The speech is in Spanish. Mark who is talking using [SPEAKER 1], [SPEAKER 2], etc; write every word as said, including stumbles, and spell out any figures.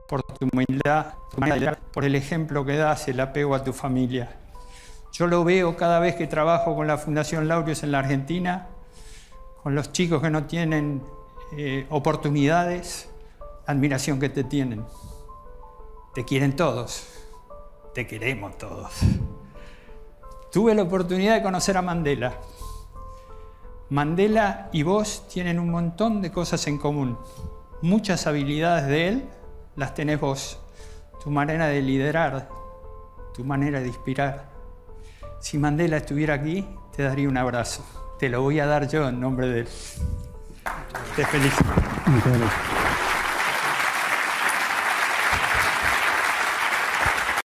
[SPEAKER 1] por tu humildad, tu humildad, por el ejemplo que das, el apego a tu familia. Yo lo veo cada vez que trabajo con la Fundación Laureus en la Argentina, con los chicos que no tienen eh, oportunidades, la admiración que te tienen. Te quieren todos, te queremos todos. Tuve la oportunidad de conocer a Mandela. Mandela y vos tienen un montón de cosas en común. Muchas habilidades de él las tenés vos. Tu manera de liderar, tu manera de inspirar. Si Mandela estuviera aquí, te daría un abrazo. Te lo voy a dar yo en nombre de él. Te felicito.
[SPEAKER 2] Muchas gracias.